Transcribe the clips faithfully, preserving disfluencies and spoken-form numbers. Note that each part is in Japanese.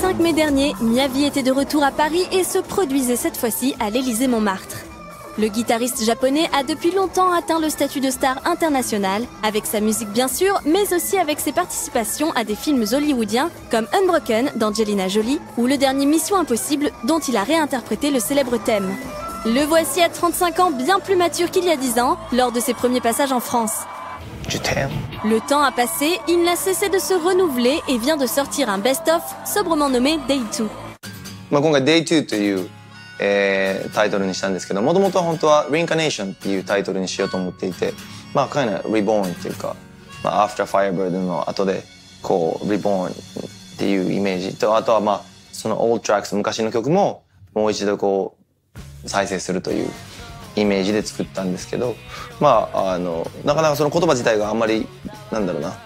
cinq mai dernier, Miyavi était de retour à Paris et se produisait cette fois-ci à l'Élysée-Montmartre. Le guitariste japonais a depuis longtemps atteint le statut de star internationale, avec sa musique bien sûr, mais aussi avec ses participations à des films hollywoodiens comme Unbroken d'Angelina Jolie ou le dernier Mission Impossible dont il a réinterprété le célèbre thème. Le voici à trente-cinq ans bien plus mature qu'il y a dix ans, lors de ses premiers passages en France. Je t'aime. Le temps a passé, il n'a cessé de se renouveler et vient de sortir un best-of sobrement nommé Day two. まあ今回 Day two という、えー、タイトルにしたんですけど、もともと本当は Reincarnation っていうタイトルにしようと思っていて、まあ kind of reborn っていうか、まあ After Firebird の後でこう reborn っていうイメージと、あとはまあその old tracks 昔の曲ももう一度こう再生するというイメージで作ったんですけど、まああのなかなかその言葉自体があんまりなんだろうな、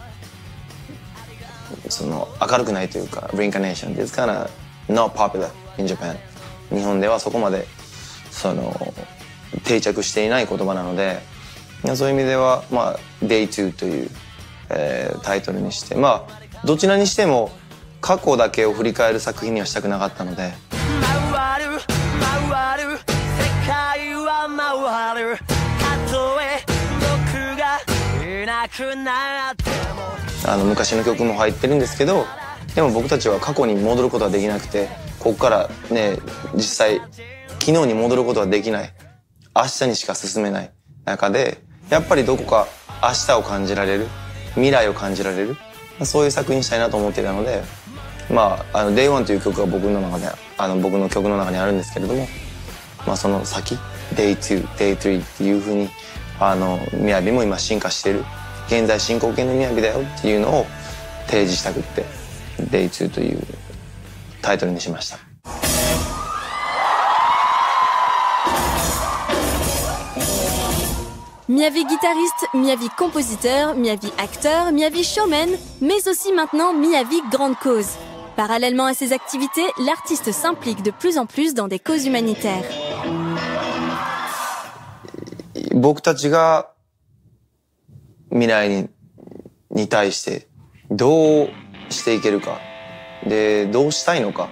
その明るくないというか Reincarnation って it's kind of not popular in Japan。日本ではそこまでその定着していない言葉なので、そういう意味ではまあ Day two という、えー、タイトルにして、まあどちらにしても過去だけを振り返る作品にはしたくなかったので。回る回る世界は回るたとえ僕がいなくなっても、あの昔の曲も入ってるんですけど、でも僕たちは過去に戻ることはできなくて、ここからね実際昨日に戻ることはできない、明日にしか進めない中で、やっぱりどこか明日を感じられる、未来を感じられる、そういう作品にしたいなと思っていたので、まああの デイワン という曲が僕の中であの僕の曲の中にあるんですけれども、まあその先 デイツー、デイスリー っていうふうにあの雅も今進化している、現在進行形の雅だよっていうのを提示したくって デイツー というタイトルにしました。 Miyavi guitariste, Miyavi compositeur, Miyavi acteur, Miyavi showman, mais aussi maintenant Miyavi grande cause. Parallèlement à ses activités, l'artiste s'implique de plus en plus dans des causes humanitaires. 僕たちが未来に、に対してどうしていけるか、でどうしたいのか、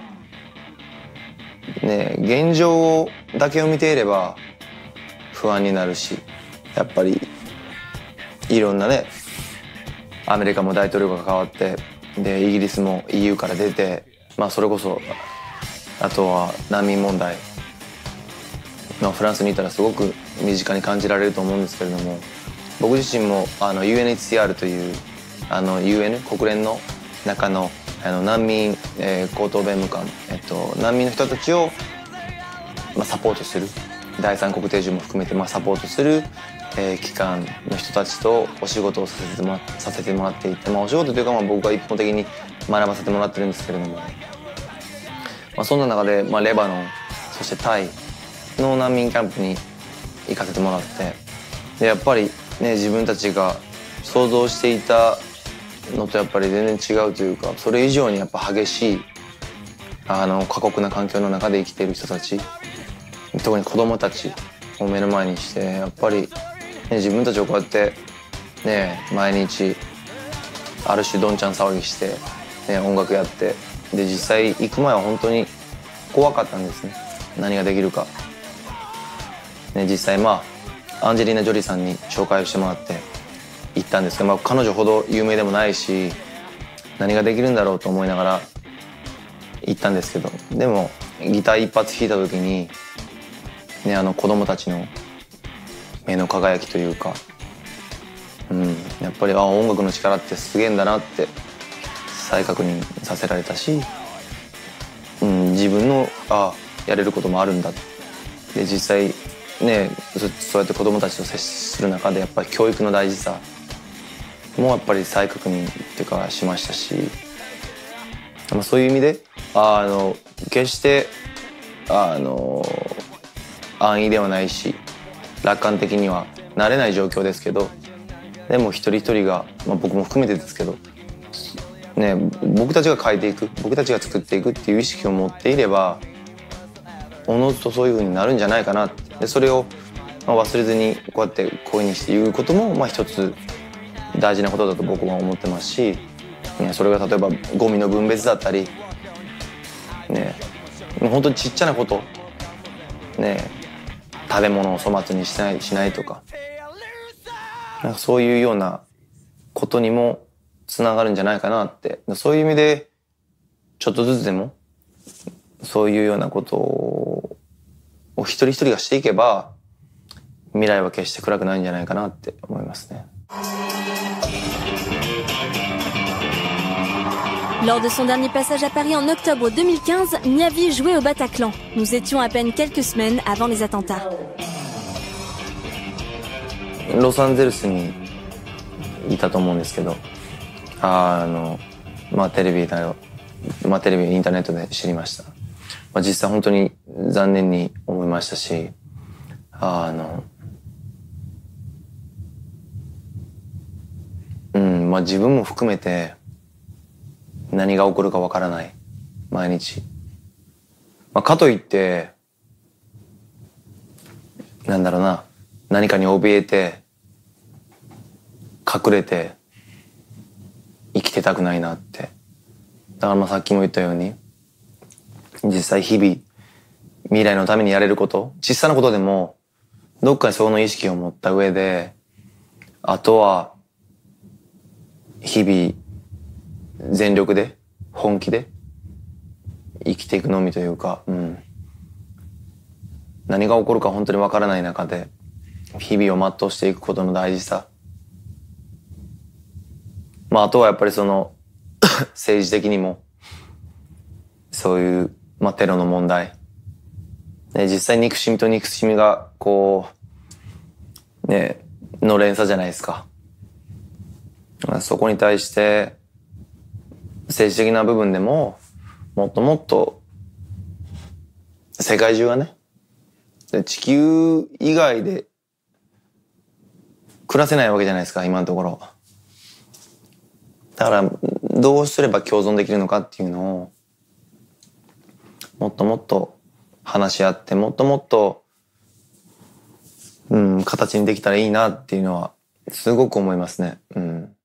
ね、現状だけを見ていれば不安になるし、やっぱりいろんなね、アメリカも大統領が変わって、でイギリスも イーユー から出て、まあそれこそあとは難民問題、まあフランスにいたらすごく身近に感じられると思うんですけれども、僕自身もあの ユーエヌエイチシーアール というあの ユーエヌ 国連の中のあの難民、えー、高等弁務官、えっと難民の人たちを、まあ、サポートする、第三国定住も含めて、まあ、サポートする、えー、機関の人たちとお仕事をさせてもらさせてもらっていて、まあ、お仕事というか、まあ、僕が一方的に学ばせてもらってるんですけれども、まあ、そんな中で、まあ、レバノンそしてタイの難民キャンプに行かせてもらって、でやっぱりね、自分たちが想像していたのとやっぱり全然違うというか、それ以上にやっぱ激しいあの過酷な環境の中で生きている人たち、特に子供たちを目の前にして、やっぱり、ね、自分たちをこうやってね毎日ある種どんちゃん騒ぎして、ね、音楽やって、で実際行く前は本当に怖かったんですね、何ができるか、ね、実際まあアンジェリーナ・ジョリーさんに紹介をしてもらって行ったんですけど、まあ、彼女ほど有名でもないし何ができるんだろうと思いながら行ったんですけど、でもギター一発弾いた時に、ね、あの子供たちの目の輝きというか、うん、やっぱりあ音楽の力ってすげえんだなって再確認させられたし、うん、自分のあやれることもあるんだって、実際ね、そうやって子供たちと接する中でやっぱり教育の大事さもやっぱり再確認っていうかしましたし、そういう意味であの決してあの安易ではないし楽観的にはなれない状況ですけど、でも一人一人が、まあ、僕も含めてですけど、ね、僕たちが変えていく、僕たちが作っていくっていう意識を持っていればおのずとそういう風になるんじゃないかなって。でそれを忘れずにこうやって声にして言うことも、まあ、一つ大事なことだと僕は思ってますし、それが例えばゴミの分別だったり、 ねえ本当にちっちゃなことねえ食べ物を粗末にしないしないとか、なんかそういうようなことにもつながるんじゃないかなって、そういう意味でちょっとずつでもそういうようなことを一人一人がしていけば未来は決して暗くないんじゃないかなって思いますね。 Lors de son dernier passage à Paris en octobre deux mille quinze, Niavi jouait au Bataclan. Nous étions à peine quelques semaines avant les attentats. ロサンゼルスにいたと思うんですけど、あの、まあテレビだよ、まあテレビ、インターネットで知りました。まあ実際本当に残念に思いましたし、あの、うん、まあ自分も含めて何が起こるかわからない毎日。まあかといって、なんだろうな、何かに怯えて隠れて生きてたくないなって。だからまあさっきも言ったように、実際日々未来のためにやれること、小さなことでもどっかにその意識を持った上で、あとは日々全力で本気で生きていくのみというか、うん、何が起こるか本当にわからない中で日々を全うしていくことの大事さ。まああとはやっぱりその政治的にもそういう、まあ、テロの問題、ね、実際憎しみと憎しみがこうねの連鎖じゃないですか。そこに対して政治的な部分でももっともっと世界中がね、地球以外で暮らせないわけじゃないですか今のところ。だからどうすれば共存できるのかっていうのをもっともっと話し合って、もっともっとうん形にできたらいいなっていうのはすごく思いますね。うん。